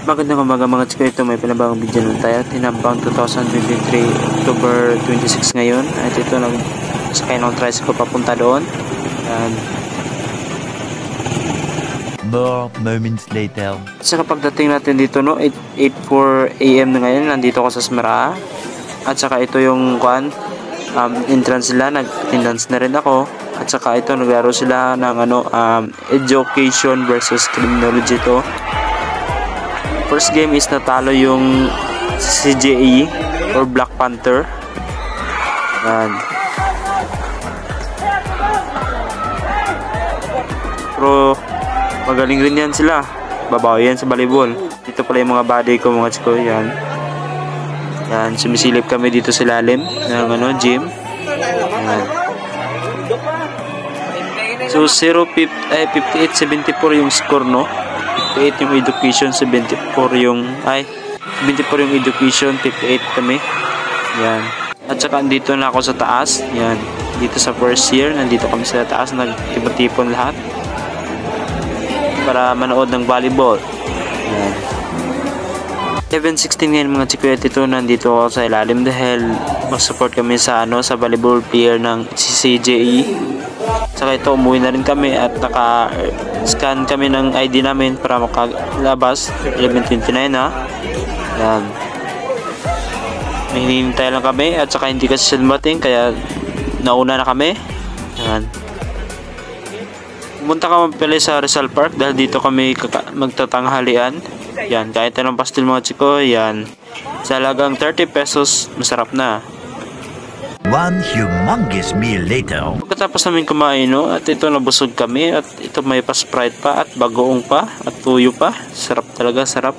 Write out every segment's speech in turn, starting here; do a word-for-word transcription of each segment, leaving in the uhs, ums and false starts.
Magandang umaga mga chiko, ito may pinabagong video lang tayo. Tinambang two thousand twenty-three, October twenty-six ngayon. At ito nag sakay ng tricycle papunta doon. Yan. More moments later. Sa pagdating natin dito, no, eight four a m na ngayon, nandito ako sa Smara. At saka ito yung kwan, um, entrance nila, nag-attendance na rin ako. At saka ito naglaro sila ng ano, um, education versus criminology to. First game is natalo yung C J E or Black Panther. Yan. Pero magaling rin yan sila. Babawi yan sa volleyball. Dito pala yung mga buddy ko mga chiko. Yan. Yan. Sumisilip kami dito sa lalim ng ano, gym. Yan. So zero fifty-eight seventy-four yung score, no? fifty-eight yung education, seventy-four yung ay seventy-four yung education, fifty-eight kami. Yan. At saka andito na ako sa taas. Yan. Dito sa first year, nandito kami sa taas, nagtipon-tipon lahat para manood ng volleyball. Yan. eleven sixteen ngayon mga chiko, ito nandito ako sa ilalim dahil mag-support kami sa ano sa volleyball player ng C J E. Saka ito umuwi na rin kami at naka-scan kami ng I D namin para makalabas. eleven twenty-nine ha. Yan. May hinihintay lang kami at saka hindi kasi sila dumating kaya nauna na kami. Yan. Pumunta kami pala sa Rizal Park dahil dito kami magtatanghalian. Yan. Kahit anong pastil mga chiko. Yan. Sa halagang thirty pesos masarap na. One humongous meal later. Pagkatapos namin kumain, no, at ito nabusog kami at ito may pa Sprite pa at bagoong pa at tuyo pa. Sarap talaga, sarap.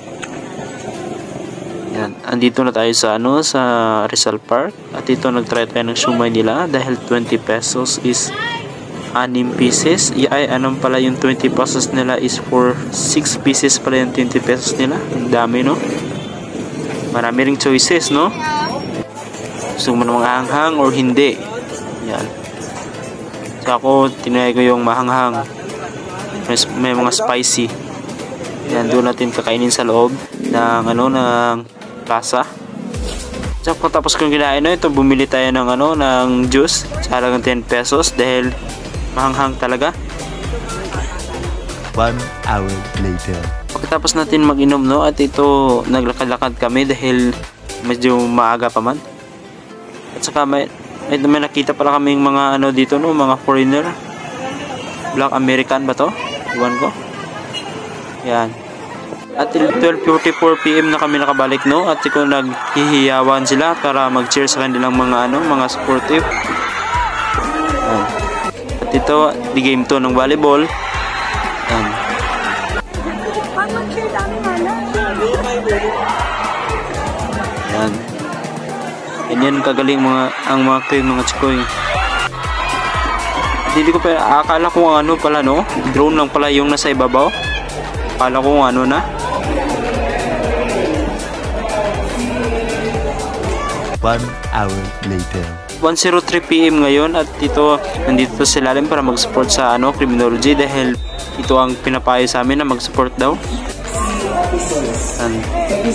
Yan, andito na tayo sa ano sa Rizal Park at ito nagtry tayo ng shumai nila dahil twenty pesos is anim pieces. Ay, anong pala yung twenty pesos nila is for six pieces pala yung twenty pesos nila. Ang dami, no? Marami ring choices, no? Gusto mo namang hanghang or hindi. Yan. So ako, tinry ko yung mahanghang. May, may mga spicy. Yan, doon natin kakainin sa loob ng ano, ng plaza. So tapos kung kinain na ito, bumili tayo ng ano, ng juice sa halagang ten pesos dahil mahanghang talaga. One hour later. Pagkatapos natin mag-inom, no, at ito naglakad-lakad kami dahil medyo maaga pa man. At saka may, may, may nakita pala kaming mga ano dito, no, mga foreigner. Black American ba to? Iwan ko. Yan. At twelve forty-four p m na kami nakabalik, no. At ito naghihiyawan sila para mag-cheer sa kanilang mga ano, mga sportive. Yan. At ito, di game to ng volleyball. Yan. Yan. Ganyan kagaling mga ang mga kayo mga chikoy. Hindi ko pa akala ko ano pala, no, drone lang pala yung nasa ibabaw. Akala ko ano na. One hour later. one oh three p m ngayon at ito nandito sa ilalim para mag-support sa ano criminology dahil ito ang pinapayo sa amin na mag-support daw. And,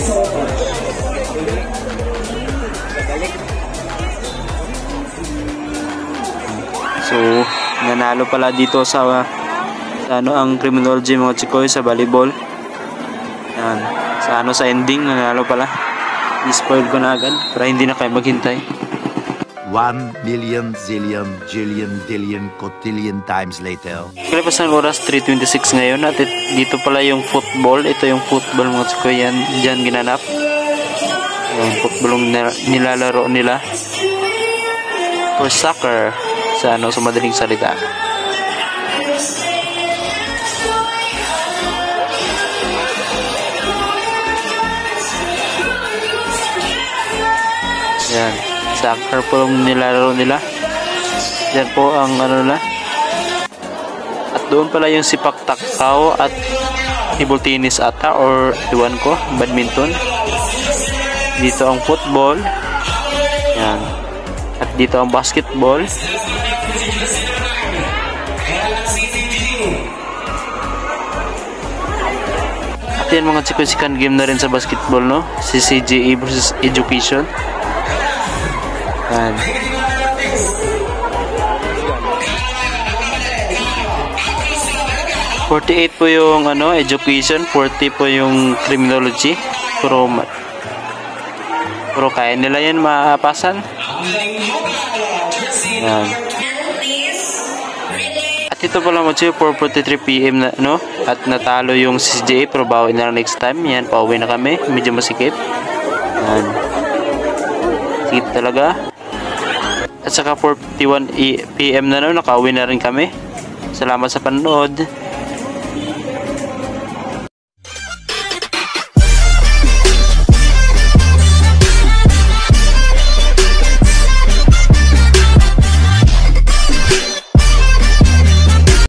so, nanalo pala dito sa, sa ano ang criminology mga chikoy sa volleyball. Yan. Sa ano sa ending nanalo pala. I-spoil ko na agad para hindi na kayo maghintay. One million zillion jillion dillion cotillion times later. Kalipas ng oras three twenty-six ngayon at dito pala yung football. Ito yung football mga chikoy, yan dyan ginanap. Yung football nilalaro nila for soccer sa ano sa madaling salita. Yan, soccer po yung nilalaro nila. Yan po ang ano na. At doon pala yung sipak takaw at table tennis ata or iwan ko, badminton. Dito ang football. Yan. At dito ang basketball. At yan mga chikoy, second game na rin sa basketball, no? Si C J A versus Education. Yan. forty-eight po yung ano, Education, forty po yung Criminology. Puro, puro kaya nila yan maapasan. Yan. At ito pala mo siya, four forty-three p m na, no? At natalo yung C J A, pero bawi na lang next time. Yan, pauwi na kami. Medyo masikip. Yan. Sikip talaga. At saka four fifty-one p m na, no? Nakauwi na rin kami. Salamat sa panonood.